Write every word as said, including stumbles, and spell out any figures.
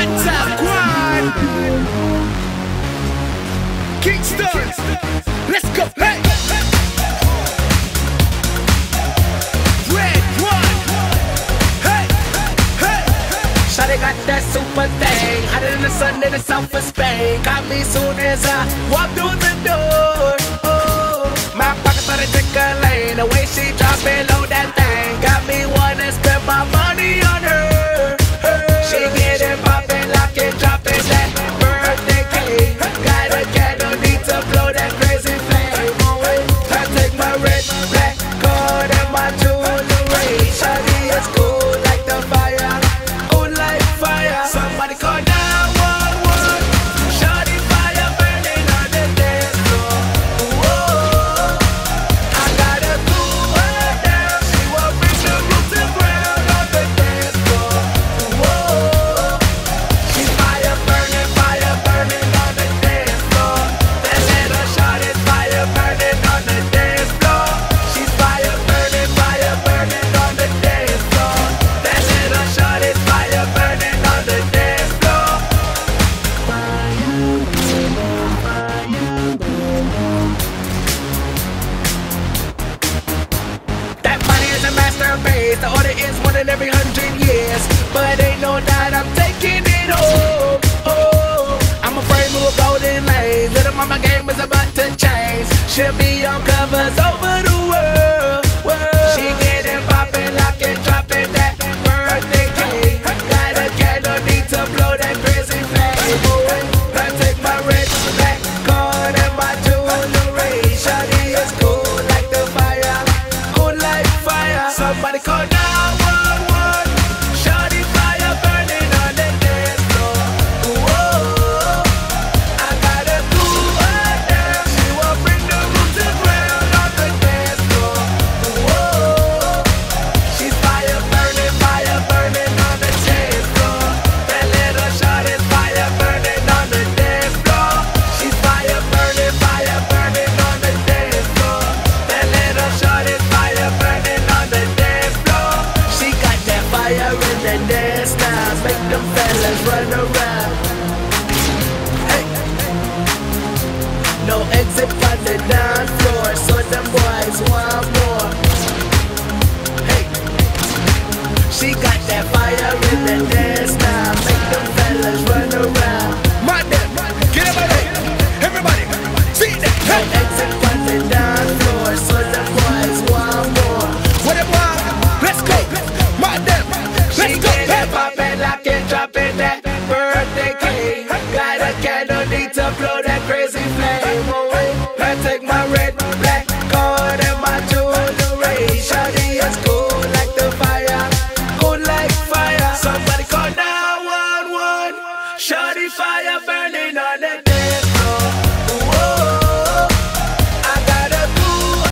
What's up, Quan? Kingston, let's go, hey! Red one, hey, hey! Shawty got that super thing, hotter than the sun in the south of Spain. Got me soon as I walk through the door. Oh, my pocket started tickling, the way she drop it low that thing got me wanna spend my money on her. She get it poppin', lock it, drop it, that birthday cake. Got a candle, need to blow that crazy flame. I take my red, black card and my jewelry. Shawty is cool like the fire, cool like fire. Somebody call nine one one. Shawty fire burning on the dance floor. Whoa, I gotta cool her down. She won't bring the roof to ground on the dance floor. Whoa, she's fire burning, fire burning on the dance floor. That little shawty's fire burning on the dance floor. She's fire burning, fire burning on the dance floor. That little shawty's fire burning on the dance floor. That body is a masterpiece. The order is one in every hundred years, but ain't no doubt I'm taking it home. Oh, I'm afraid to move golden lanes. Little mama game is about to change. She'll be on covers over the world. world. She getting poppin', lockin', dropping that birthday cake. Got a candle, need to blow that crazy flame. Oh, I take my red, black card and my jewelry. Shawty is cool like the fire, cool like fire. Somebody call nine one one. Shawty fire burning on the dance floor. Whoa, I gotta cool her down. She won't bring the roof to ground on the dance floor. Whoa, she's fire burning, fire burning on the dance floor. That little shawty's fire burning on the dance floor. She's fire burning, fire burning on the dance floor. That little shawty's fire burning on the dance floor. She got that fire in the dance now, make them fellas run around. Hey, no exit from the dance floor, so them boys want more. Hey, she got that fire in the dance now, make them fellas run around. My damn, get up, hey, everybody, see that, No hey! exit from the dance floor, so them boys want more. What it want? Let's go, my damn, She let's go, get hey! it poppin', lockin', droppin' that birthday cake. Got a candle, need to blow that crazy flame. Oh, I take my red, black card and my jewelry. Shawty is cool like the fire, cool like fire. Somebody call nine one one. Shawty fire burning on the